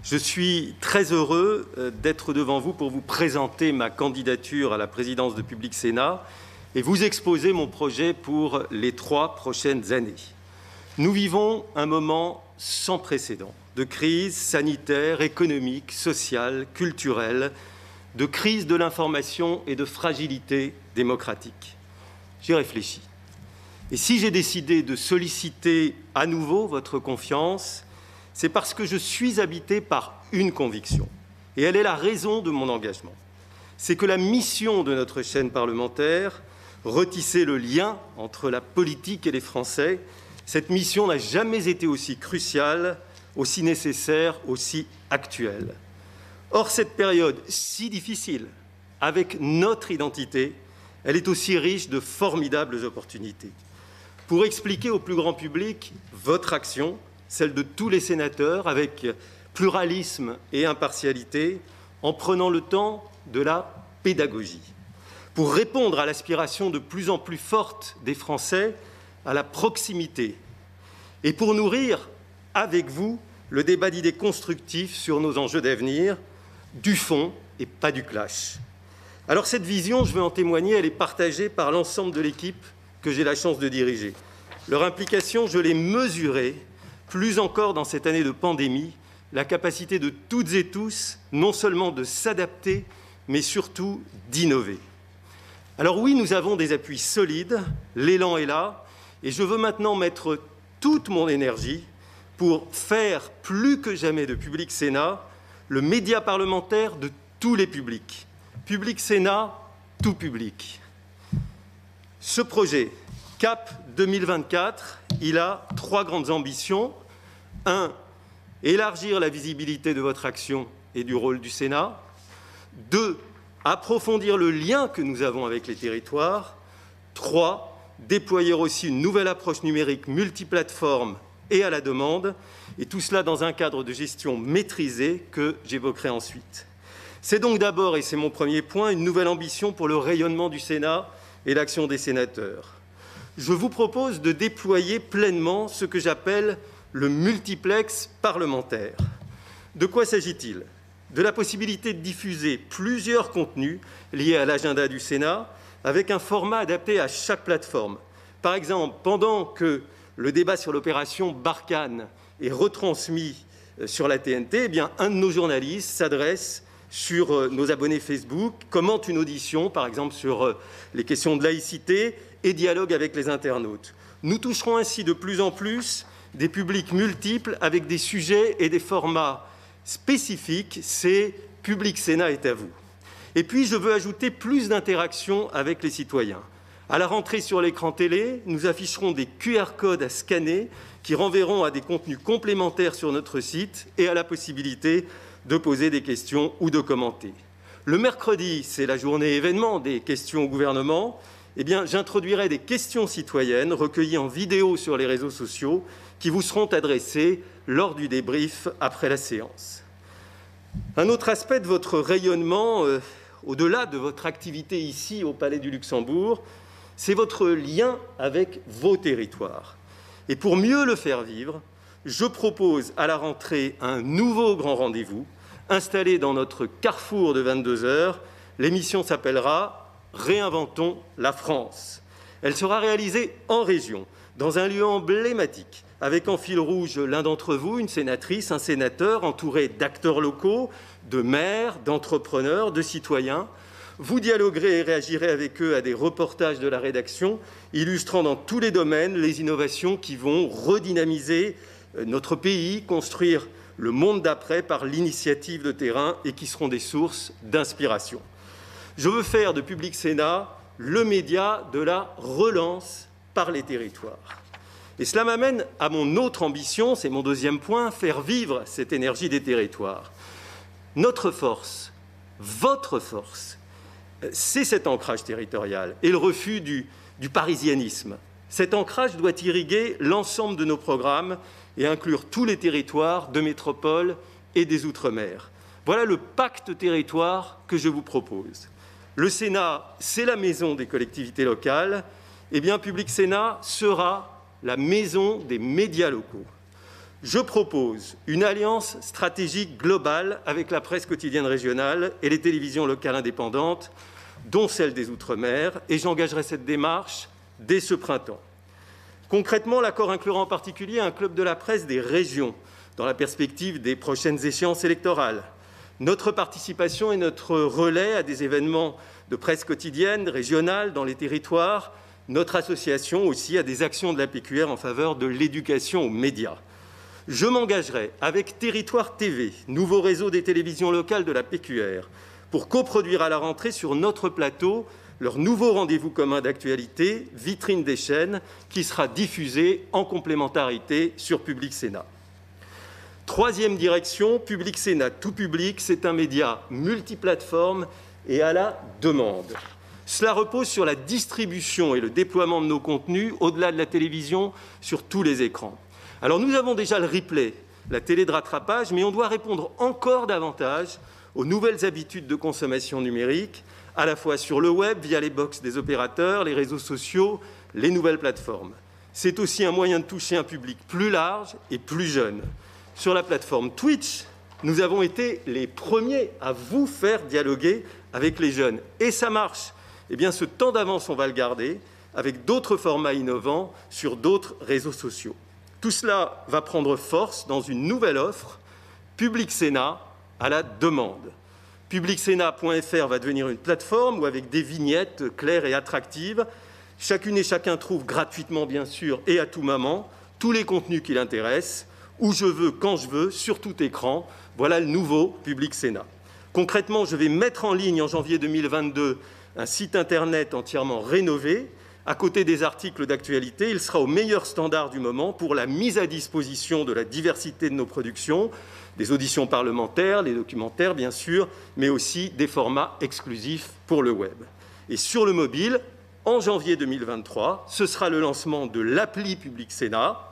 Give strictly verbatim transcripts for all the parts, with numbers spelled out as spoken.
Je suis très heureux d'être devant vous pour vous présenter ma candidature à la présidence de Public Sénat et vous exposer mon projet pour les trois prochaines années. Nous vivons un moment sans précédent de crise sanitaire, économique, sociale, culturelle, de crise de l'information et de fragilité démocratique. J'y réfléchis. Et si j'ai décidé de solliciter à nouveau votre confiance, c'est parce que je suis habité par une conviction, et elle est la raison de mon engagement. C'est que la mission de notre chaîne parlementaire, retisser le lien entre la politique et les Français, cette mission n'a jamais été aussi cruciale, aussi nécessaire, aussi actuelle. Or, cette période si difficile, avec notre identité, elle est aussi riche de formidables opportunités. Pour expliquer au plus grand public votre action, celle de tous les sénateurs, avec pluralisme et impartialité, en prenant le temps de la pédagogie. Pour répondre à l'aspiration de plus en plus forte des Français à la proximité. Et pour nourrir, avec vous, le débat d'idées constructifs sur nos enjeux d'avenir, du fond et pas du clash. Alors cette vision, je veux en témoigner, elle est partagée par l'ensemble de l'équipe que j'ai la chance de diriger. Leur implication, je l'ai mesurée, plus encore dans cette année de pandémie, la capacité de toutes et tous, non seulement de s'adapter, mais surtout d'innover. Alors oui, nous avons des appuis solides, l'élan est là, et je veux maintenant mettre toute mon énergie pour faire plus que jamais de Public Sénat le média parlementaire de tous les publics. Public Sénat, tout public. Ce projet, Cap deux mille vingt-quatre, il a trois grandes ambitions. Un, élargir la visibilité de votre action et du rôle du Sénat. Deux, approfondir le lien que nous avons avec les territoires. Trois, déployer aussi une nouvelle approche numérique multiplateforme et à la demande, et tout cela dans un cadre de gestion maîtrisé que j'évoquerai ensuite. C'est donc d'abord, et c'est mon premier point, une nouvelle ambition pour le rayonnement du Sénat et l'action des sénateurs. Je vous propose de déployer pleinement ce que j'appelle le multiplex parlementaire. De quoi s'agit-il? De la possibilité de diffuser plusieurs contenus liés à l'agenda du Sénat avec un format adapté à chaque plateforme. Par exemple, pendant que le débat sur l'opération Barkhane est retransmis sur la T N T, eh bien, un de nos journalistes s'adresse sur nos abonnés Facebook, commente une audition, par exemple sur les questions de laïcité, et dialogue avec les internautes. Nous toucherons ainsi de plus en plus des publics multiples avec des sujets et des formats spécifiques. C'est Public Sénat est à vous. Et puis, je veux ajouter plus d'interaction avec les citoyens. À la rentrée sur l'écran télé, nous afficherons des Q R codes à scanner qui renverront à des contenus complémentaires sur notre site et à la possibilité de poser des questions ou de commenter. Le mercredi, c'est la journée événement des questions au gouvernement. Eh bien, j'introduirai des questions citoyennes recueillies en vidéo sur les réseaux sociaux qui vous seront adressées lors du débrief après la séance. Un autre aspect de votre rayonnement, euh, au-delà de votre activité ici au Palais du Luxembourg, c'est votre lien avec vos territoires. Et pour mieux le faire vivre, je propose à la rentrée un nouveau grand rendez-vous installé dans notre carrefour de vingt-deux heures. L'émission s'appellera « Réinventons la France ». Elle sera réalisée en région, dans un lieu emblématique, avec en fil rouge l'un d'entre vous, une sénatrice, un sénateur, entouré d'acteurs locaux, de maires, d'entrepreneurs, de citoyens. Vous dialoguerez et réagirez avec eux à des reportages de la rédaction, illustrant dans tous les domaines les innovations qui vont redynamiser notre pays, construire le monde d'après par l'initiative de terrain et qui seront des sources d'inspiration. Je veux faire de Public Sénat le média de la relance par les territoires. Et cela m'amène à mon autre ambition, c'est mon deuxième point, faire vivre cette énergie des territoires. Notre force, votre force, c'est cet ancrage territorial et le refus du, du parisianisme. Cet ancrage doit irriguer l'ensemble de nos programmes et inclure tous les territoires de métropole et des Outre-mer. Voilà le pacte territoire que je vous propose. Le Sénat, c'est la maison des collectivités locales. Eh bien, Public Sénat sera la maison des médias locaux. Je propose une alliance stratégique globale avec la presse quotidienne régionale et les télévisions locales indépendantes, dont celle des Outre-mer, et j'engagerai cette démarche dès ce printemps. Concrètement, l'accord inclura en particulier un club de la presse des régions, dans la perspective des prochaines échéances électorales. Notre participation et notre relais à des événements de presse quotidienne, régionale, dans les territoires, notre association aussi à des actions de la P Q R en faveur de l'éducation aux médias. Je m'engagerai avec Territoire T V, nouveau réseau des télévisions locales de la P Q R, pour coproduire à la rentrée sur notre plateau leur nouveau rendez-vous commun d'actualité, Vitrine des chaînes, qui sera diffusé en complémentarité sur Public Sénat. Troisième direction, Public Sénat tout public, c'est un média multiplateforme et à la demande. Cela repose sur la distribution et le déploiement de nos contenus au-delà de la télévision sur tous les écrans. Alors nous avons déjà le replay, la télé de rattrapage, mais on doit répondre encore davantage aux nouvelles habitudes de consommation numérique, à la fois sur le web, via les box des opérateurs, les réseaux sociaux, les nouvelles plateformes. C'est aussi un moyen de toucher un public plus large et plus jeune. Sur la plateforme Twitch, nous avons été les premiers à vous faire dialoguer avec les jeunes. Et ça marche. Eh bien, ce temps d'avance, on va le garder avec d'autres formats innovants sur d'autres réseaux sociaux. Tout cela va prendre force dans une nouvelle offre, Public Sénat à la demande. public sénat point F R va devenir une plateforme où, avec des vignettes claires et attractives, chacune et chacun trouve gratuitement, bien sûr, et à tout moment, tous les contenus qui l'intéressent, où je veux, quand je veux, sur tout écran. Voilà le nouveau Public Sénat. Concrètement, je vais mettre en ligne en janvier deux mille vingt-deux un site internet entièrement rénové. À côté des articles d'actualité, il sera au meilleur standard du moment pour la mise à disposition de la diversité de nos productions, des auditions parlementaires, les documentaires bien sûr, mais aussi des formats exclusifs pour le web. Et sur le mobile, en janvier deux mille vingt-trois, ce sera le lancement de l'appli Public Sénat.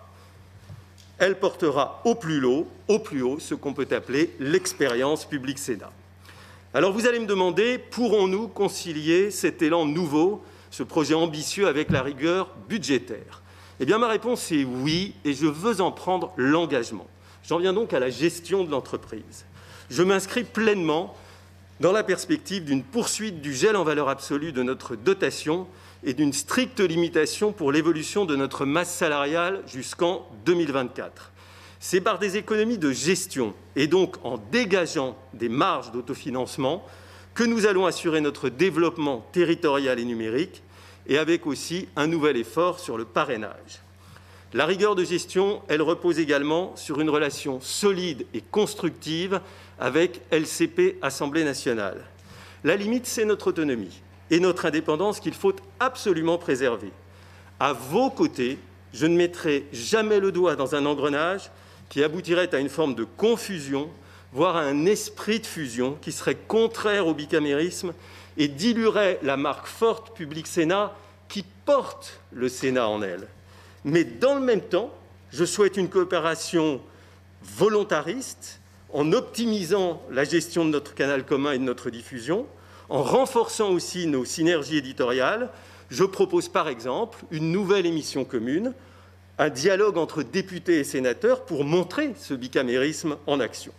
Elle portera au plus haut, au plus haut ce qu'on peut appeler l'expérience Public Sénat. Alors vous allez me demander, pourrons-nous concilier cet élan nouveau, ce projet ambitieux avec la rigueur budgétaire? Eh bien, ma réponse est oui, et je veux en prendre l'engagement. J'en viens donc à la gestion de l'entreprise. Je m'inscris pleinement dans la perspective d'une poursuite du gel en valeur absolue de notre dotation et d'une stricte limitation pour l'évolution de notre masse salariale jusqu'en deux mille vingt-quatre. C'est par des économies de gestion et donc en dégageant des marges d'autofinancement que nous allons assurer notre développement territorial et numérique, et avec aussi un nouvel effort sur le parrainage. La rigueur de gestion, elle repose également sur une relation solide et constructive avec L C P Assemblée nationale. La limite, c'est notre autonomie et notre indépendance qu'il faut absolument préserver. À vos côtés, je ne mettrai jamais le doigt dans un engrenage qui aboutirait à une forme de confusion, voire à un esprit de fusion qui serait contraire au bicamérisme et diluerait la marque forte Public Sénat qui porte le Sénat en elle. Mais dans le même temps, je souhaite une coopération volontariste en optimisant la gestion de notre canal commun et de notre diffusion, en renforçant aussi nos synergies éditoriales. Je propose par exemple une nouvelle émission commune, un dialogue entre députés et sénateurs pour montrer ce bicamérisme en action.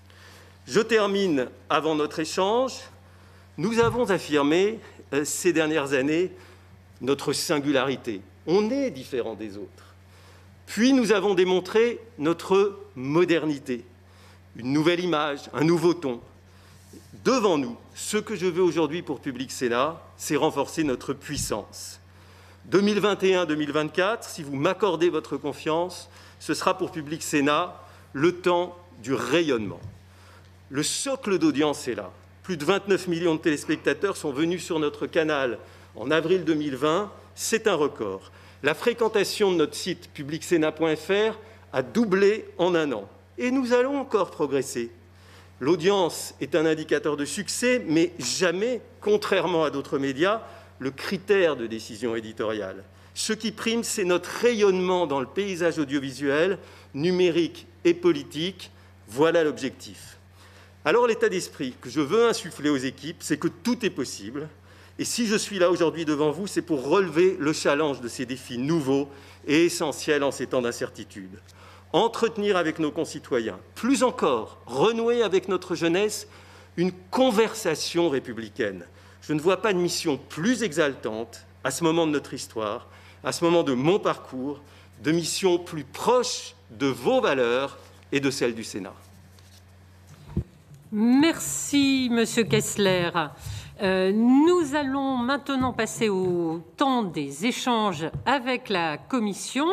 Je termine avant notre échange. Nous avons affirmé euh, ces dernières années notre singularité. On est différent des autres. Puis nous avons démontré notre modernité, une nouvelle image, un nouveau ton. Devant nous, ce que je veux aujourd'hui pour Public Sénat, c'est renforcer notre puissance. deux mille vingt et un deux mille vingt-quatre, si vous m'accordez votre confiance, ce sera pour Public Sénat le temps du rayonnement. Le socle d'audience est là. Plus de vingt-neuf millions de téléspectateurs sont venus sur notre canal en avril deux mille vingt. C'est un record. La fréquentation de notre site public sénat point F R a doublé en un an. Et nous allons encore progresser. L'audience est un indicateur de succès, mais jamais, contrairement à d'autres médias, le critère de décision éditoriale. Ce qui prime, c'est notre rayonnement dans le paysage audiovisuel, numérique et politique. Voilà l'objectif. Alors l'état d'esprit que je veux insuffler aux équipes, c'est que tout est possible. Et si je suis là aujourd'hui devant vous, c'est pour relever le challenge de ces défis nouveaux et essentiels en ces temps d'incertitude. entretenir avec nos concitoyens, plus encore, renouer avec notre jeunesse une conversation républicaine. Je ne vois pas de mission plus exaltante à ce moment de notre histoire, à ce moment de mon parcours, de mission plus proche de vos valeurs et de celles du Sénat. Merci, Monsieur Kessler. Euh, nous allons maintenant passer au temps des échanges avec la Commission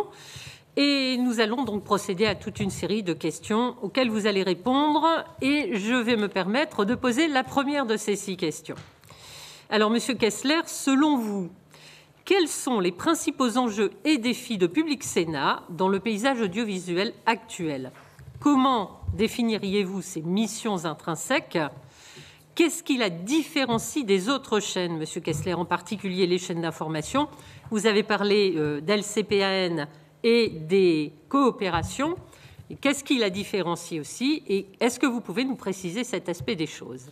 et nous allons donc procéder à toute une série de questions auxquelles vous allez répondre et je vais me permettre de poser la première de ces six questions. Alors, Monsieur Kessler, selon vous, quels sont les principaux enjeux et défis de Public Sénat dans le paysage audiovisuel actuel? Comment définiriez-vous ces missions intrinsèques? Qu'est-ce qui la différencie des autres chaînes, Monsieur Kessler, en particulier les chaînes d'information? Vous avez parlé euh, d'L C P A N et des coopérations. Qu'est-ce qui la différencie aussi? Et est-ce que vous pouvez nous préciser cet aspect des choses?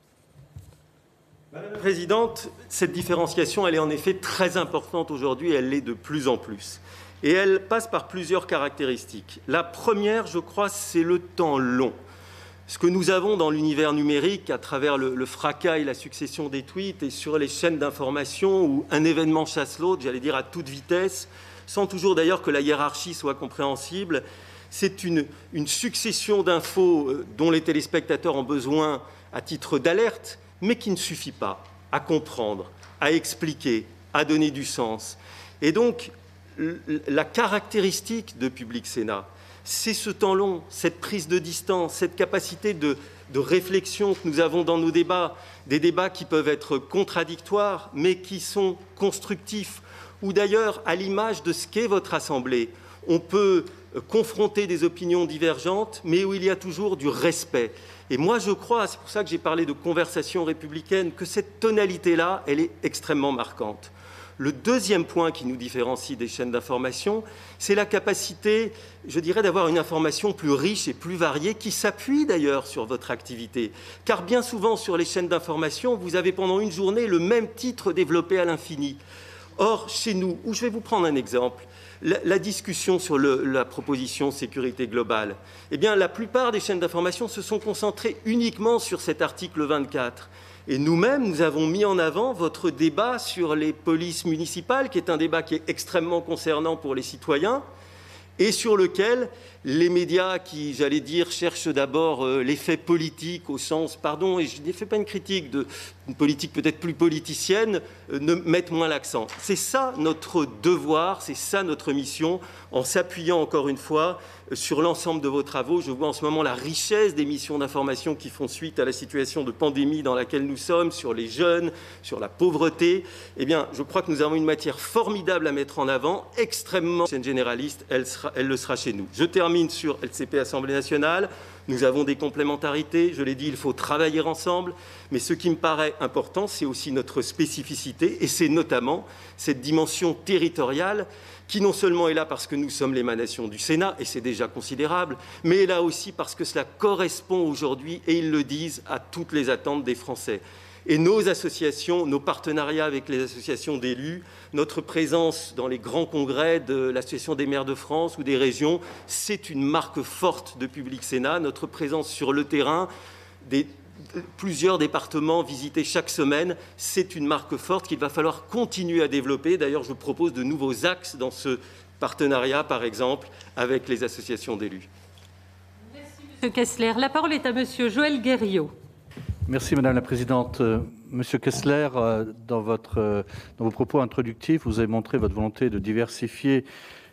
Madame la Présidente, cette différenciation, elle est en effet très importante aujourd'hui, elle l'est de plus en plus. Et elle passe par plusieurs caractéristiques. La première, je crois, c'est le temps long. Ce que nous avons dans l'univers numérique, à travers le, le fracas et la succession des tweets, et sur les chaînes d'information, où un événement chasse l'autre, j'allais dire à toute vitesse, sans toujours d'ailleurs que la hiérarchie soit compréhensible, c'est une, une succession d'infos dont les téléspectateurs ont besoin à titre d'alerte, mais qui ne suffit pas à comprendre, à expliquer, à donner du sens. Et donc, la caractéristique de Public Sénat, c'est ce temps long, cette prise de distance, cette capacité de, de réflexion que nous avons dans nos débats, des débats qui peuvent être contradictoires, mais qui sont constructifs, ou d'ailleurs, à l'image de ce qu'est votre Assemblée, on peut confronter des opinions divergentes, mais où il y a toujours du respect. Et moi, je crois, c'est pour ça que j'ai parlé de conversation républicaine, que cette tonalité-là, elle est extrêmement marquante. Le deuxième point qui nous différencie des chaînes d'information, c'est la capacité, je dirais, d'avoir une information plus riche et plus variée, qui s'appuie d'ailleurs sur votre activité. Car bien souvent, sur les chaînes d'information, vous avez pendant une journée le même titre développé à l'infini. Or, chez nous, où je vais vous prendre un exemple, la, la discussion sur le, la proposition sécurité globale, eh bien, la plupart des chaînes d'information se sont concentrées uniquement sur cet article vingt-quatre. Et nous-mêmes, nous avons mis en avant votre débat sur les polices municipales, qui est un débat qui est extrêmement concernant pour les citoyens, et sur lequel les médias qui, j'allais dire, cherchent d'abord euh, l'effet politique au sens, pardon, et je ne fais pas une critique d'une politique peut-être plus politicienne, euh, ne mettent moins l'accent. C'est ça notre devoir, c'est ça notre mission, en s'appuyant encore une fois euh, sur l'ensemble de vos travaux. Je vois en ce moment la richesse des missions d'information qui font suite à la situation de pandémie dans laquelle nous sommes, sur les jeunes, sur la pauvreté. Eh bien, je crois que nous avons une matière formidable à mettre en avant, extrêmement généraliste, elle, sera, elle le sera chez nous. Je termine sur L C P Assemblée nationale. Nous avons des complémentarités, je l'ai dit, il faut travailler ensemble, mais ce qui me paraît important, c'est aussi notre spécificité, et c'est notamment cette dimension territoriale qui non seulement est là parce que nous sommes l'émanation du Sénat, et c'est déjà considérable, mais est là aussi parce que cela correspond aujourd'hui, et ils le disent, à toutes les attentes des Français. Et nos associations, nos partenariats avec les associations d'élus, notre présence dans les grands congrès de l'Association des maires de France ou des régions, c'est une marque forte de Public Sénat. Notre présence sur le terrain, des, plusieurs départements visités chaque semaine, c'est une marque forte qu'il va falloir continuer à développer. D'ailleurs, je propose de nouveaux axes dans ce partenariat, par exemple, avec les associations d'élus. Merci, Monsieur Kessler. La parole est à Monsieur Joël Guerriau. Merci Madame la Présidente. Monsieur Kessler, dans, votre, dans vos propos introductifs, vous avez montré votre volonté de diversifier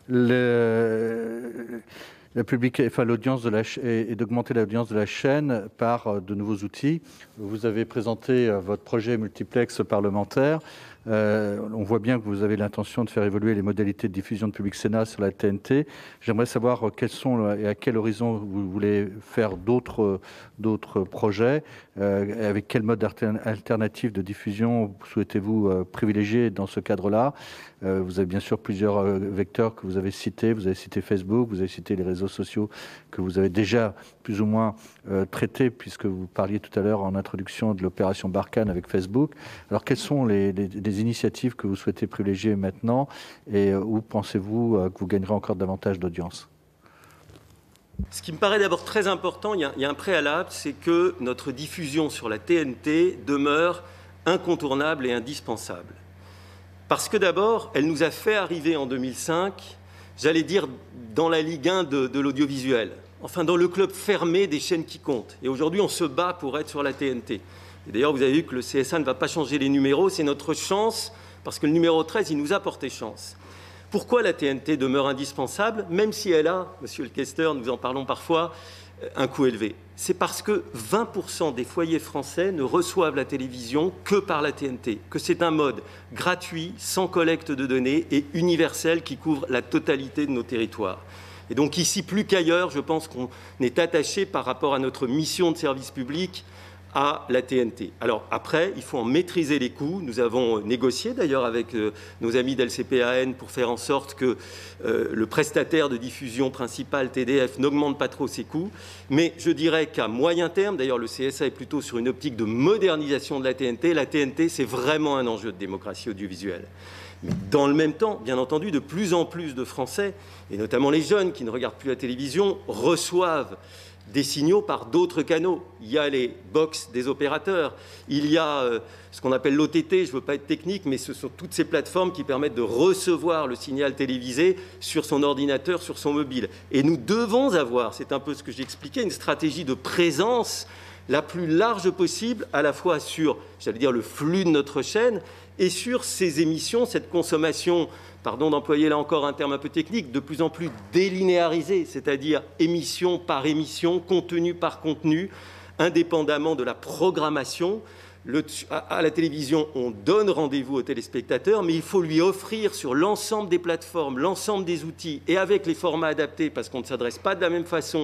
le, la public, enfin, l'audience de la et d'augmenter l'audience de la chaîne par de nouveaux outils. Vous avez présenté votre projet multiplex parlementaire. Euh, on voit bien que vous avez l'intention de faire évoluer les modalités de diffusion de Public Sénat sur la T N T. J'aimerais savoir quels sont et à quel horizon vous voulez faire d'autres d'autres projets, euh, avec quel mode alternatif de diffusion souhaitez-vous euh, privilégier dans ce cadre-là. Euh, vous avez bien sûr plusieurs euh, vecteurs que vous avez cités. Vous avez cité Facebook, vous avez cité les réseaux sociaux que vous avez déjà plus ou moins euh, traités, puisque vous parliez tout à l'heure en introduction de l'opération Barkhane avec Facebook. Alors, quelles sont les, les, les initiatives que vous souhaitez privilégier maintenant et euh, où pensez-vous euh, que vous gagnerez encore davantage d'audience ? Ce qui me paraît d'abord très important, il y a, il y a un préalable, c'est que notre diffusion sur la T N T demeure incontournable et indispensable. Parce que d'abord, elle nous a fait arriver en deux mille cinq, j'allais dire, dans la Ligue un de, de l'audiovisuel, enfin dans le club fermé des chaînes qui comptent. Et aujourd'hui, on se bat pour être sur la T N T. Et d'ailleurs, vous avez vu que le C S A ne va pas changer les numéros, c'est notre chance, parce que le numéro treize, il nous a porté chance. Pourquoi la T N T demeure indispensable, même si elle a, Monsieur le questeur, nous en parlons parfois, un coût élevé? C'est parce que vingt pour cent des foyers français ne reçoivent la télévision que par la T N T, que c'est un mode gratuit, sans collecte de données et universel qui couvre la totalité de nos territoires. Et donc ici, plus qu'ailleurs, je pense qu'on est attaché par rapport à notre mission de service public à la T N T. Alors après, il faut en maîtriser les coûts. Nous avons négocié d'ailleurs avec euh, nos amis d'L C P A N pour faire en sorte que euh, le prestataire de diffusion principal, T D F, n'augmente pas trop ses coûts. Mais je dirais qu'à moyen terme, d'ailleurs le C S A est plutôt sur une optique de modernisation de la T N T. La T N T, c'est vraiment un enjeu de démocratie audiovisuelle. Mais dans le même temps, bien entendu, de plus en plus de Français, et notamment les jeunes qui ne regardent plus la télévision, reçoivent des signaux par d'autres canaux. Il y a les box des opérateurs, il y a euh, ce qu'on appelle l'O T T, je ne veux pas être technique, mais ce sont toutes ces plateformes qui permettent de recevoir le signal télévisé sur son ordinateur, sur son mobile. Et nous devons avoir, c'est un peu ce que j'expliquais, une stratégie de présence la plus large possible, à la fois sur, j'allais dire, le flux de notre chaîne et sur ces émissions, cette consommation, pardon d'employer là encore un terme un peu technique, de plus en plus délinéarisée, c'est-à-dire émission par émission, contenu par contenu, indépendamment de la programmation. Le, à la télévision, on donne rendez-vous aux téléspectateurs, mais il faut lui offrir sur l'ensemble des plateformes, l'ensemble des outils, et avec les formats adaptés, parce qu'on ne s'adresse pas de la même façon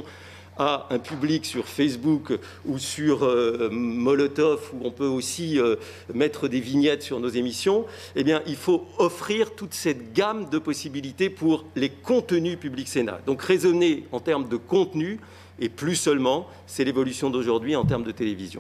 à un public sur Facebook ou sur euh, Molotov, où on peut aussi euh, mettre des vignettes sur nos émissions, eh bien, il faut offrir toute cette gamme de possibilités pour les contenus Public Sénat. Donc, raisonner en termes de contenu, et plus seulement, c'est l'évolution d'aujourd'hui en termes de télévision.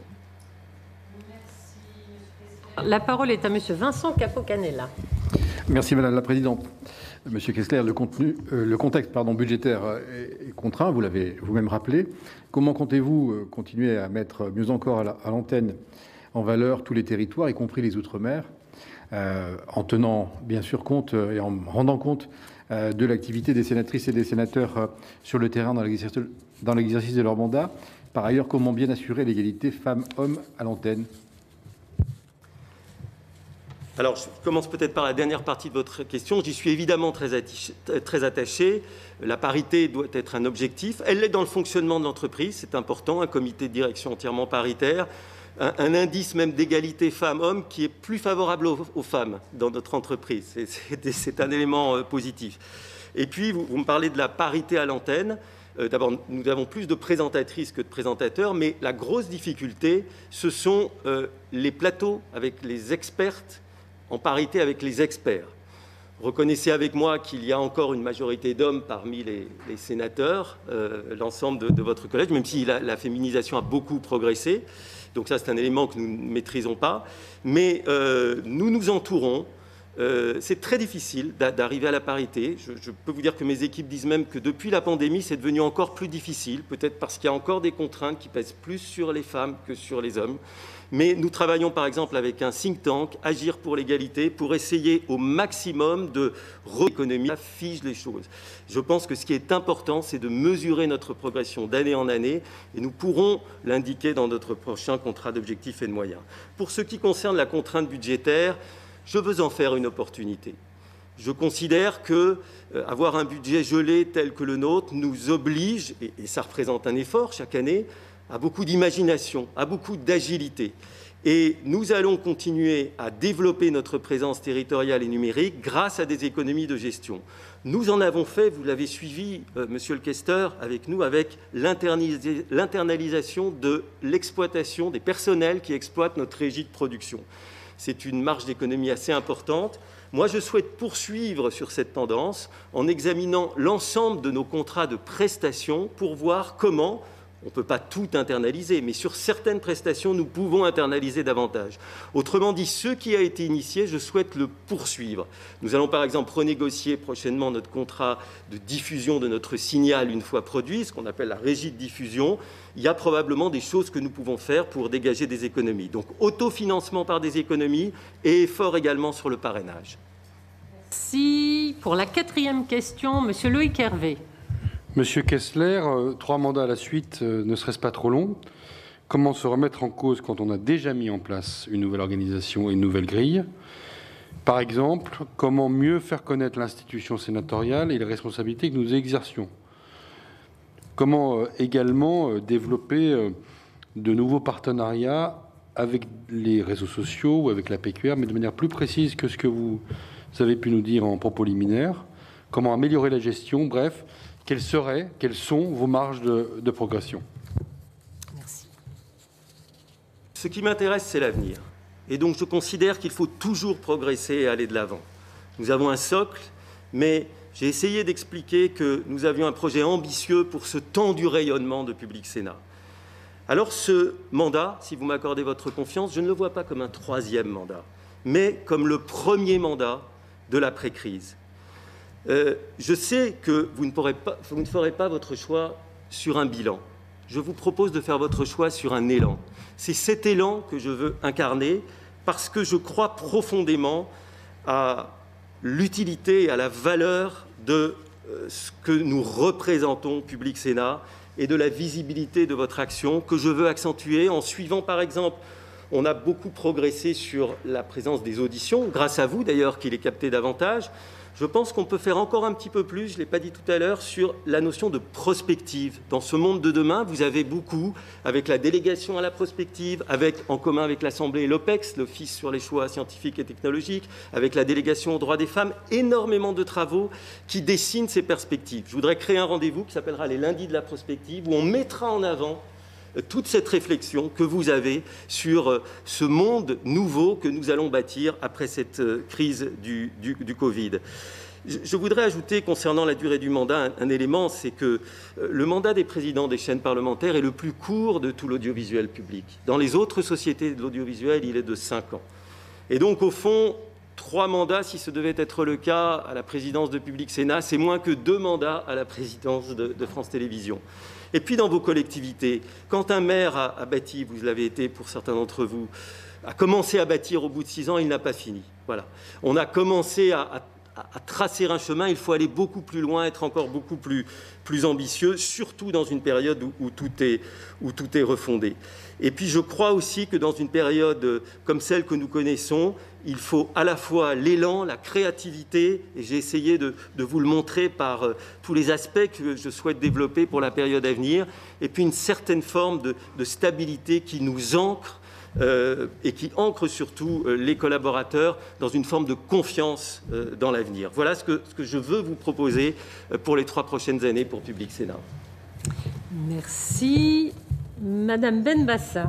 Merci. La parole est à Monsieur Vincent Capo-Canella. Merci Madame la Présidente. Monsieur Kessler, le, contenu, euh, le contexte pardon, budgétaire est, est contraint, vous l'avez vous-même rappelé. Comment comptez-vous euh, continuer à mettre mieux encore à l'antenne en valeur tous les territoires, y compris les Outre-mer, euh, en tenant bien sûr compte euh, et en rendant compte euh, de l'activité des sénatrices et des sénateurs euh, sur le terrain dans l'exercice de leur mandat? Par ailleurs, comment bien assurer l'égalité femmes-hommes à l'antenne? Alors, je commence peut-être par la dernière partie de votre question. J'y suis évidemment très attaché, très attaché. La parité doit être un objectif. Elle l'est dans le fonctionnement de l'entreprise, c'est important. Un comité de direction entièrement paritaire. Un, un indice même d'égalité femmes-hommes qui est plus favorable aux, aux femmes dans notre entreprise. C'est un élément euh, positif. Et puis, vous, vous me parlez de la parité à l'antenne. Euh, D'abord, nous avons plus de présentatrices que de présentateurs, mais la grosse difficulté, ce sont euh, les plateaux avec les expertes en parité avec les experts. Reconnaissez avec moi qu'il y a encore une majorité d'hommes parmi les, les sénateurs, euh, l'ensemble de, de votre collège, même si la, la féminisation a beaucoup progressé. Donc ça, c'est un élément que nous ne maîtrisons pas. Mais euh, nous nous entourons. Euh, c'est très difficile d'arriver à la parité. Je, je peux vous dire que mes équipes disent même que depuis la pandémie, c'est devenu encore plus difficile, peut-être parce qu'il y a encore des contraintes qui pèsent plus sur les femmes que sur les hommes. Mais nous travaillons par exemple avec un think tank, Agir pour l'égalité, pour essayer au maximum de l'économie affiche les choses. Je pense que ce qui est important, c'est de mesurer notre progression d'année en année, et nous pourrons l'indiquer dans notre prochain contrat d'objectifs et de moyens. Pour ce qui concerne la contrainte budgétaire, je veux en faire une opportunité. Je considère que euh, avoir un budget gelé tel que le nôtre nous oblige, et, et ça représente un effort chaque année, à beaucoup d'imagination, à beaucoup d'agilité. Et nous allons continuer à développer notre présence territoriale et numérique grâce à des économies de gestion. Nous en avons fait, vous l'avez suivi, euh, Monsieur le questeur, avec nous, avec l'internalisation de l'exploitation des personnels qui exploitent notre régie de production. C'est une marge d'économie assez importante. Moi, je souhaite poursuivre sur cette tendance en examinant l'ensemble de nos contrats de prestation pour voir comment On ne peut pas tout internaliser, mais sur certaines prestations, nous pouvons internaliser davantage. Autrement dit, ce qui a été initié, je souhaite le poursuivre. Nous allons par exemple renégocier prochainement notre contrat de diffusion de notre signal une fois produit, ce qu'on appelle la régie de diffusion. Il y a probablement des choses que nous pouvons faire pour dégager des économies. Donc autofinancement par des économies et effort également sur le parrainage. Merci. Pour la quatrième question, Monsieur Loïc Hervé. Monsieur Kessler, euh, trois mandats à la suite, euh, ne serait-ce pas trop long? Comment se remettre en cause quand on a déjà mis en place une nouvelle organisation et une nouvelle grille? Par exemple, comment mieux faire connaître l'institution sénatoriale et les responsabilités que nous exercions? Comment euh, également euh, développer euh, de nouveaux partenariats avec les réseaux sociaux ou avec la P Q R, mais de manière plus précise que ce que vous avez pu nous dire en propos liminaires? Comment améliorer la gestion? Bref, quelles seraient, quelles sont vos marges de, de progression? Merci. Ce qui m'intéresse, c'est l'avenir. Et donc, je considère qu'il faut toujours progresser et aller de l'avant. Nous avons un socle, mais j'ai essayé d'expliquer que nous avions un projet ambitieux pour ce temps du rayonnement de Public Sénat. Alors, ce mandat, si vous m'accordez votre confiance, je ne le vois pas comme un troisième mandat, mais comme le premier mandat de l'après-crise. Euh, je sais que vous ne, pourrez pas, vous ne ferez pas votre choix sur un bilan. Je vous propose de faire votre choix sur un élan. C'est cet élan que je veux incarner parce que je crois profondément à l'utilité et à la valeur de euh, ce que nous représentons, Public Sénat, et de la visibilité de votre action que je veux accentuer en suivant, par exemple, on a beaucoup progressé sur la présence des auditions, grâce à vous d'ailleurs qu'il est capté davantage. Je pense qu'on peut faire encore un petit peu plus, je ne l'ai pas dit tout à l'heure, sur la notion de prospective. Dans ce monde de demain, vous avez beaucoup, avec la délégation à la prospective, avec, en commun avec l'Assemblée et l'OPEX, l'Office sur les choix scientifiques et technologiques, avec la délégation aux droits des femmes, énormément de travaux qui dessinent ces perspectives. Je voudrais créer un rendez-vous qui s'appellera les lundis de la prospective, où on mettra en avant toute cette réflexion que vous avez sur ce monde nouveau que nous allons bâtir après cette crise du, du, du Covid. Je voudrais ajouter, concernant la durée du mandat, un, un élément, c'est que le mandat des présidents des chaînes parlementaires est le plus court de tout l'audiovisuel public. Dans les autres sociétés de l'audiovisuel, il est de cinq ans. Et donc, au fond, trois mandats, si ce devait être le cas à la présidence de Public Sénat, c'est moins que deux mandats à la présidence de, de France Télévisions. Et puis dans vos collectivités, quand un maire a, a bâti, vous l'avez été pour certains d'entre vous, a commencé à bâtir au bout de six ans, il n'a pas fini. Voilà. On a commencé à, à, à tracer un chemin, il faut aller beaucoup plus loin, être encore beaucoup plus, plus ambitieux, surtout dans une période où, où, tout est, où tout est refondé. Et puis je crois aussi que dans une période comme celle que nous connaissons, il faut à la fois l'élan, la créativité, et j'ai essayé de, de vous le montrer par euh, tous les aspects que je souhaite développer pour la période à venir, et puis une certaine forme de, de stabilité qui nous ancre euh, et qui ancre surtout euh, les collaborateurs dans une forme de confiance euh, dans l'avenir. Voilà ce que, ce que je veux vous proposer euh, pour les trois prochaines années pour Public Sénat. Merci. Madame Benbassa.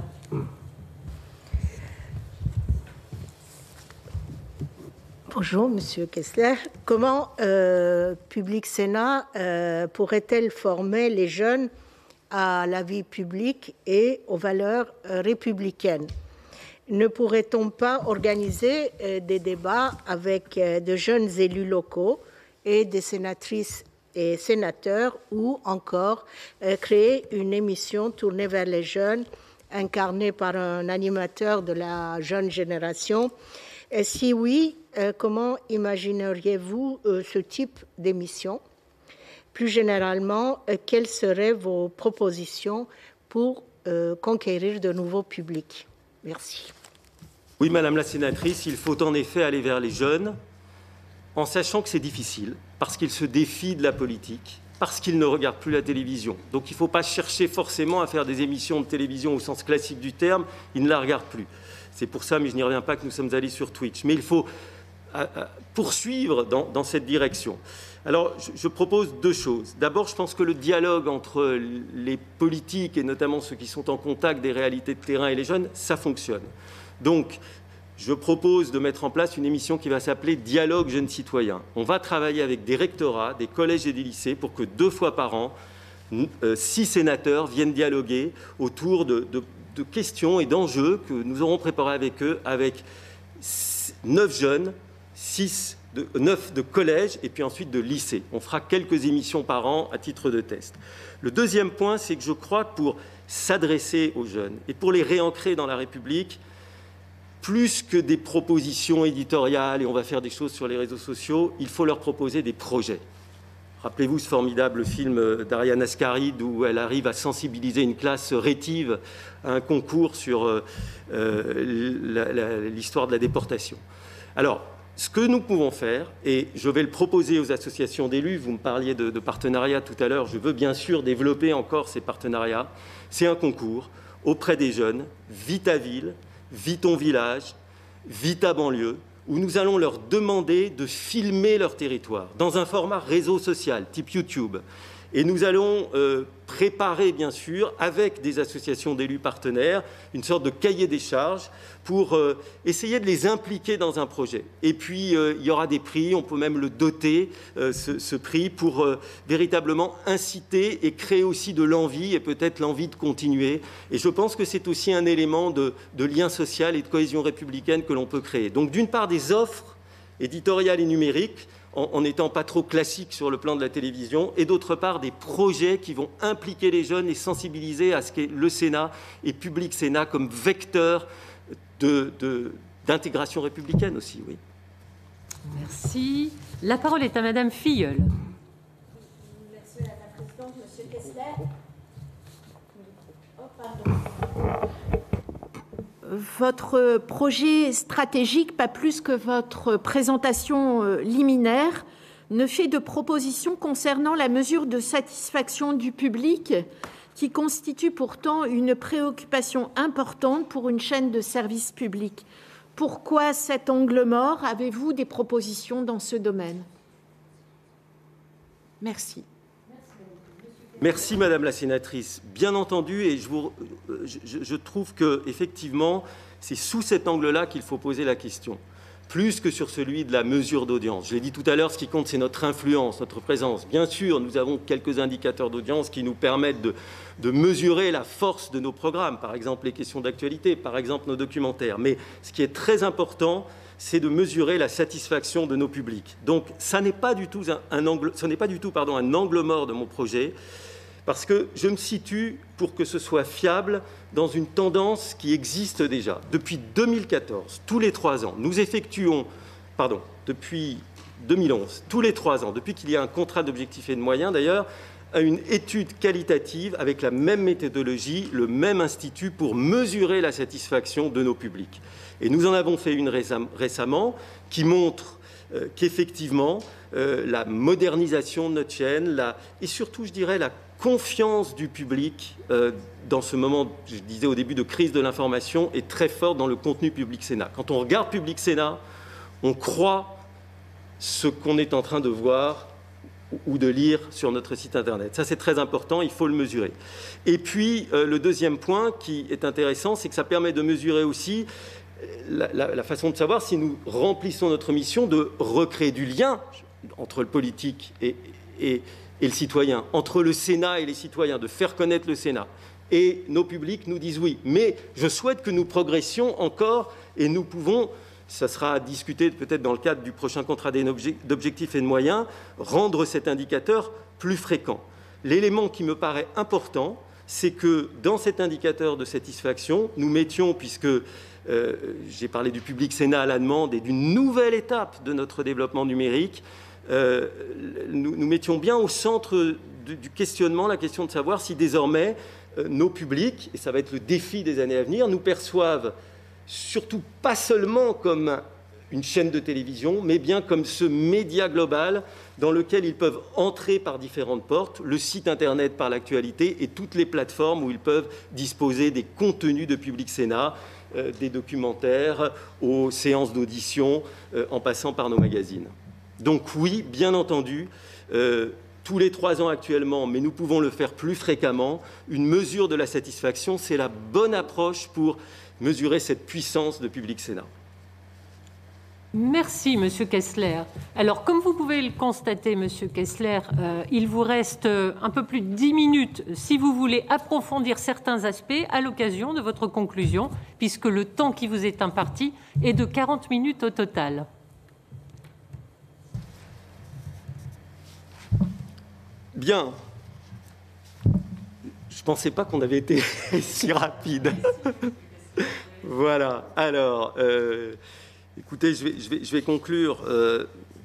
Bonjour, Monsieur Kessler. Comment euh, Public Sénat euh, pourrait-elle former les jeunes à la vie publique et aux valeurs euh, républicaines? Ne pourrait-on pas organiser euh, des débats avec euh, de jeunes élus locaux et des sénatrices et sénateurs, ou encore euh, créer une émission tournée vers les jeunes, incarnée par un animateur de la jeune génération? Et si oui, euh, comment imagineriez-vous euh, ce type d'émission? Plus généralement, euh, quelles seraient vos propositions pour euh, conquérir de nouveaux publics? Merci. Oui, Madame la sénatrice, il faut en effet aller vers les jeunes, en sachant que c'est difficile, parce qu'ils se défient de la politique, parce qu'ils ne regardent plus la télévision. Donc il ne faut pas chercher forcément à faire des émissions de télévision au sens classique du terme, ils ne la regardent plus. C'est pour ça, mais je n'y reviens pas, que nous sommes allés sur Twitch. Mais il faut euh, poursuivre dans, dans cette direction. Alors, je, je propose deux choses. D'abord, je pense que le dialogue entre les politiques, et notamment ceux qui sont en contact des réalités de terrain et les jeunes, ça fonctionne. Donc, je propose de mettre en place une émission qui va s'appeler « Dialogue jeunes citoyens ». On va travailler avec des rectorats, des collèges et des lycées pour que deux fois par an, euh, six sénateurs viennent dialoguer autour de, de, de questions et d'enjeux que nous aurons préparés avec eux, avec neuf jeunes, six de, neuf de collège et puis ensuite de lycée. On fera quelques émissions par an à titre de test. Le deuxième point, c'est que je crois que pour s'adresser aux jeunes et pour les réancrer dans la République, plus que des propositions éditoriales et on va faire des choses sur les réseaux sociaux, il faut leur proposer des projets. Rappelez-vous ce formidable film d'Ariane Ascaride où elle arrive à sensibiliser une classe rétive à un concours sur euh, l'histoire de la déportation. Alors, ce que nous pouvons faire, et je vais le proposer aux associations d'élus, vous me parliez de, de partenariats tout à l'heure, je veux bien sûr développer encore ces partenariats, c'est un concours auprès des jeunes, Vita Ville, Vis ton village, Vis ta banlieue, où nous allons leur demander de filmer leur territoire dans un format réseau social, type YouTube. Et nous allons euh, préparer, bien sûr, avec des associations d'élus partenaires, une sorte de cahier des charges pour euh, essayer de les impliquer dans un projet. Et puis, euh, il y aura des prix, on peut même le doter, euh, ce, ce prix, pour euh, véritablement inciter et créer aussi de l'envie, et peut-être l'envie de continuer. Et je pense que c'est aussi un élément de, de lien social et de cohésion républicaine que l'on peut créer. Donc, d'une part, des offres éditoriales et numériques, en n'étant pas trop classique sur le plan de la télévision, et d'autre part des projets qui vont impliquer les jeunes et sensibiliser à ce qu'est le Sénat et Public Sénat comme vecteur d'intégration républicaine aussi. Oui. Merci. La parole est à Madame Filleul. Merci Madame la Présidente. Monsieur Kessler. Oh, pardon. Votre projet stratégique, pas plus que votre présentation liminaire, ne fait de propositions concernant la mesure de satisfaction du public, qui constitue pourtant une préoccupation importante pour une chaîne de service public. Pourquoi cet angle mort? Avez-vous des propositions dans ce domaine? Merci. Merci Madame la sénatrice. Bien entendu, et je, vous, je, je trouve qu'effectivement, c'est sous cet angle-là qu'il faut poser la question, plus que sur celui de la mesure d'audience. Je l'ai dit tout à l'heure, ce qui compte, c'est notre influence, notre présence. Bien sûr, nous avons quelques indicateurs d'audience qui nous permettent de, de mesurer la force de nos programmes, par exemple les questions d'actualité, par exemple nos documentaires. Mais ce qui est très important, c'est de mesurer la satisfaction de nos publics. Donc, ça n'est pas du tout un, un angle, ce n'est pas du tout, pardon, un angle mort de mon projet, parce que je me situe, pour que ce soit fiable, dans une tendance qui existe déjà. Depuis deux mille quatorze, tous les trois ans, nous effectuons, pardon, depuis deux mille onze, tous les trois ans, depuis qu'il y a un contrat d'objectifs et de moyens d'ailleurs, une étude qualitative avec la même méthodologie, le même institut pour mesurer la satisfaction de nos publics. Et nous en avons fait une récemment qui montre euh, qu'effectivement, euh, la modernisation de notre chaîne, la, et surtout, je dirais, la confiance du public euh, dans ce moment, je disais au début, de crise de l'information est très forte dans le contenu Public Sénat. Quand on regarde Public Sénat, on croit ce qu'on est en train de voir ou de lire sur notre site internet. Ça, c'est très important, il faut le mesurer. Et puis, euh, le deuxième point qui est intéressant, c'est que ça permet de mesurer aussi la, la, la façon de savoir si nous remplissons notre mission de recréer du lien entre le politique et, et, et le citoyen, entre le Sénat et les citoyens, de faire connaître le Sénat. Et nos publics nous disent oui. Mais je souhaite que nous progressions encore et nous pouvons, ça sera à discuter peut-être dans le cadre du prochain contrat d'objectifs et de moyens, rendre cet indicateur plus fréquent. L'élément qui me paraît important, c'est que dans cet indicateur de satisfaction, nous mettions, puisque euh, j'ai parlé du Public Sénat à la demande et d'une nouvelle étape de notre développement numérique, euh, nous, nous mettions bien au centre du, du questionnement la question de savoir si désormais euh, nos publics, et ça va être le défi des années à venir, nous perçoivent surtout pas seulement comme une chaîne de télévision, mais bien comme ce média global dans lequel ils peuvent entrer par différentes portes, le site internet par l'actualité et toutes les plateformes où ils peuvent disposer des contenus de Public Sénat, euh, des documentaires, aux séances d'audition, euh, en passant par nos magazines. Donc oui, bien entendu, euh, tous les trois ans actuellement, mais nous pouvons le faire plus fréquemment, une mesure de la satisfaction, c'est la bonne approche pour mesurer cette puissance de Public Sénat. Merci, Monsieur Kessler. Alors, comme vous pouvez le constater, Monsieur Kessler, euh, il vous reste un peu plus de dix minutes si vous voulez approfondir certains aspects à l'occasion de votre conclusion, puisque le temps qui vous est imparti est de quarante minutes au total. Bien. Je ne pensais pas qu'on avait été si rapide. Voilà. Alors, euh, écoutez, je vais, je vais, je vais conclure euh,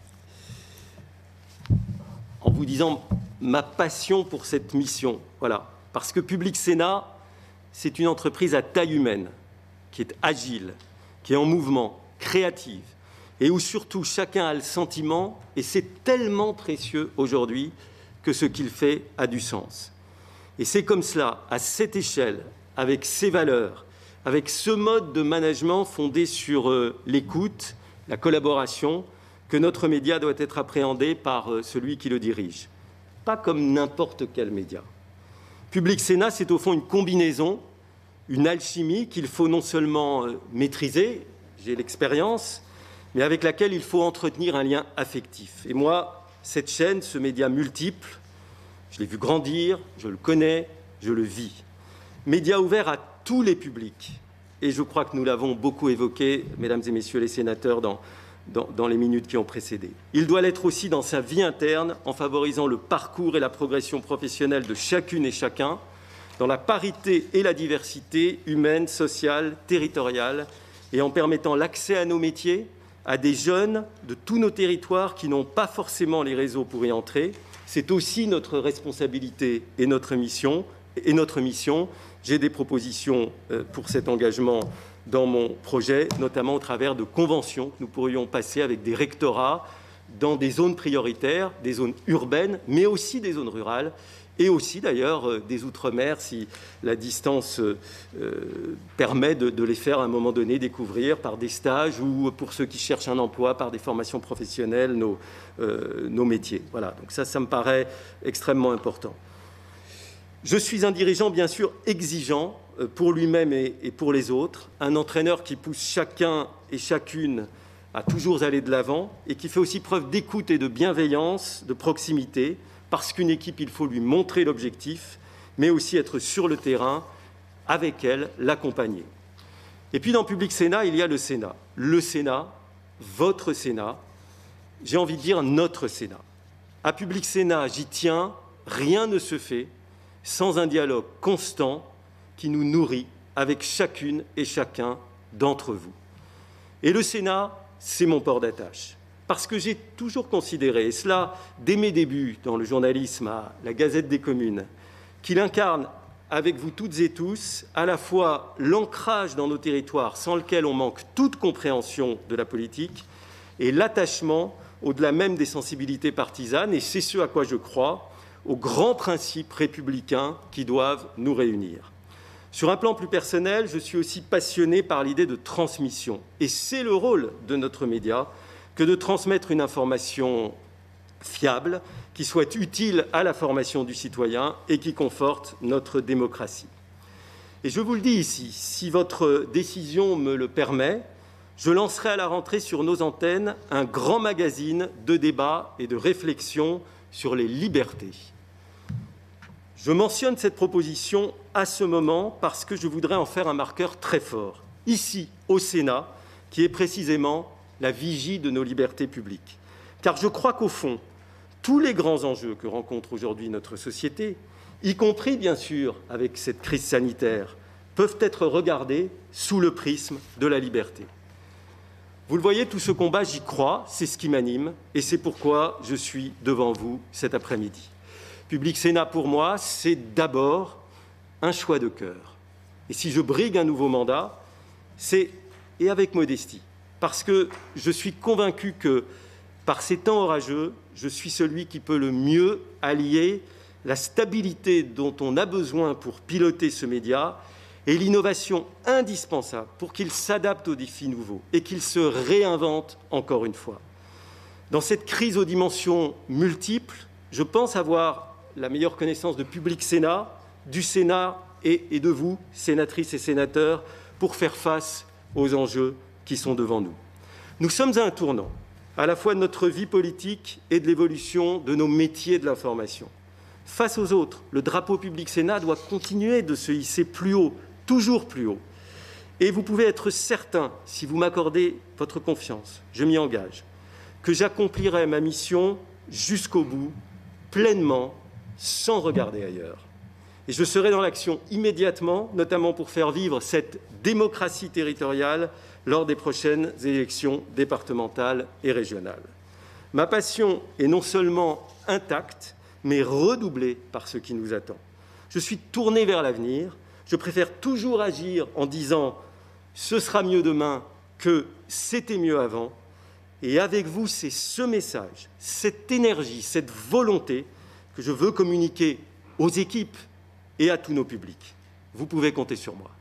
en vous disant ma passion pour cette mission. Voilà. Parce que Public Sénat, c'est une entreprise à taille humaine, qui est agile, qui est en mouvement, créative, et où surtout chacun a le sentiment, et c'est tellement précieux aujourd'hui, que ce qu'il fait a du sens. Et c'est comme cela, à cette échelle, avec ces valeurs, avec ce mode de management fondé sur euh, l'écoute, la collaboration, que notre média doit être appréhendé par euh, celui qui le dirige. Pas comme n'importe quel média. Public Sénat, c'est au fond une combinaison, une alchimie qu'il faut non seulement euh, maîtriser, j'ai l'expérience, mais avec laquelle il faut entretenir un lien affectif. Et moi, cette chaîne, ce média multiple, je l'ai vu grandir, je le connais, je le vis. Média ouvert à tous les publics. Et je crois que nous l'avons beaucoup évoqué, mesdames et messieurs les sénateurs, dans, dans, dans les minutes qui ont précédé. Il doit l'être aussi dans sa vie interne, en favorisant le parcours et la progression professionnelle de chacune et chacun, dans la parité et la diversité humaine, sociale, territoriale, et en permettant l'accès à nos métiers, à des jeunes de tous nos territoires qui n'ont pas forcément les réseaux pour y entrer. C'est aussi notre responsabilité et notre mission. Et notre mission. J'ai des propositions pour cet engagement dans mon projet, notamment au travers de conventions que nous pourrions passer avec des rectorats dans des zones prioritaires, des zones urbaines, mais aussi des zones rurales, et aussi d'ailleurs des outre-mer si la distance euh, permet de, de les faire à un moment donné découvrir par des stages ou pour ceux qui cherchent un emploi par des formations professionnelles nos, euh, nos métiers. Voilà, donc ça, ça me paraît extrêmement important. Je suis un dirigeant bien sûr exigeant pour lui-même et, et pour les autres, un entraîneur qui pousse chacun et chacune à toujours aller de l'avant et qui fait aussi preuve d'écoute et de bienveillance, de proximité, parce qu'une équipe, il faut lui montrer l'objectif, mais aussi être sur le terrain, avec elle, l'accompagner. Et puis dans Public Sénat, il y a le Sénat. Le Sénat, votre Sénat, j'ai envie de dire notre Sénat. À Public Sénat, j'y tiens, rien ne se fait sans un dialogue constant qui nous nourrit avec chacune et chacun d'entre vous. Et le Sénat, c'est mon port d'attache. Parce que j'ai toujours considéré, et cela dès mes débuts dans le journalisme à la Gazette des Communes, qu'il incarne avec vous toutes et tous à la fois l'ancrage dans nos territoires sans lequel on manque toute compréhension de la politique et l'attachement au-delà même des sensibilités partisanes, et c'est ce à quoi je crois, aux grands principes républicains qui doivent nous réunir. Sur un plan plus personnel, je suis aussi passionné par l'idée de transmission, et c'est le rôle de notre média que de transmettre une information fiable, qui soit utile à la formation du citoyen et qui conforte notre démocratie. Et je vous le dis ici, si votre décision me le permet, je lancerai à la rentrée sur nos antennes un grand magazine de débat et de réflexion sur les libertés. Je mentionne cette proposition à ce moment parce que je voudrais en faire un marqueur très fort, ici, au Sénat, qui est précisément la vigie de nos libertés publiques. Car je crois qu'au fond, tous les grands enjeux que rencontre aujourd'hui notre société, y compris bien sûr avec cette crise sanitaire, peuvent être regardés sous le prisme de la liberté. Vous le voyez, tout ce combat, j'y crois, c'est ce qui m'anime et c'est pourquoi je suis devant vous cet après-midi. Public Sénat, pour moi, c'est d'abord un choix de cœur. Et si je brigue un nouveau mandat, c'est, et avec modestie, parce que je suis convaincu que, par ces temps orageux, je suis celui qui peut le mieux allier la stabilité dont on a besoin pour piloter ce média et l'innovation indispensable pour qu'il s'adapte aux défis nouveaux et qu'il se réinvente encore une fois. Dans cette crise aux dimensions multiples, je pense avoir la meilleure connaissance de Public Sénat, du Sénat et, et de vous, sénatrices et sénateurs, pour faire face aux enjeux qui sont devant nous. Nous sommes à un tournant, à la fois de notre vie politique et de l'évolution de nos métiers de l'information. Face aux autres, le drapeau Public Sénat doit continuer de se hisser plus haut, toujours plus haut. Et vous pouvez être certain, si vous m'accordez votre confiance, je m'y engage, que j'accomplirai ma mission jusqu'au bout, pleinement, sans regarder ailleurs. Et je serai dans l'action immédiatement, notamment pour faire vivre cette démocratie territoriale lors des prochaines élections départementales et régionales. Ma passion est non seulement intacte, mais redoublée par ce qui nous attend. Je suis tourné vers l'avenir. Je préfère toujours agir en disant « ce sera mieux demain que c'était mieux avant ». Et avec vous, c'est ce message, cette énergie, cette volonté que je veux communiquer aux équipes et à tous nos publics. Vous pouvez compter sur moi.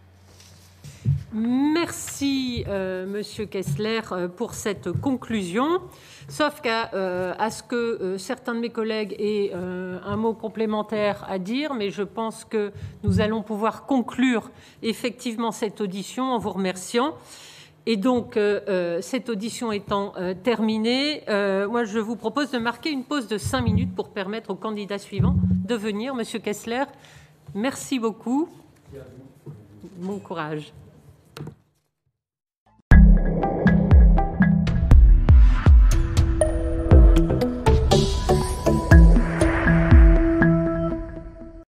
Merci, euh, Monsieur Kessler, euh, pour cette conclusion. Sauf qu'à euh, à ce que euh, certains de mes collègues aient euh, un mot complémentaire à dire, mais je pense que nous allons pouvoir conclure effectivement cette audition en vous remerciant. Et donc, euh, euh, cette audition étant euh, terminée, euh, moi, je vous propose de marquer une pause de cinq minutes pour permettre au candidat suivant de venir. Monsieur Kessler, merci beaucoup. Bon courage.